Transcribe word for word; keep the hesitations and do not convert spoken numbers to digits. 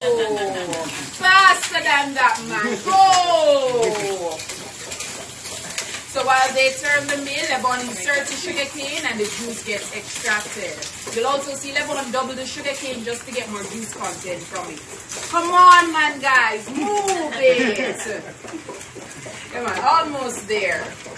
Faster than that, man. Go! So while they turn the mill, Lebon inserts the sugar cane and the juice gets extracted. You'll also see Lebon double the sugar cane just to get more juice content from it. Come on, man, guys. Move it. Come on, almost there.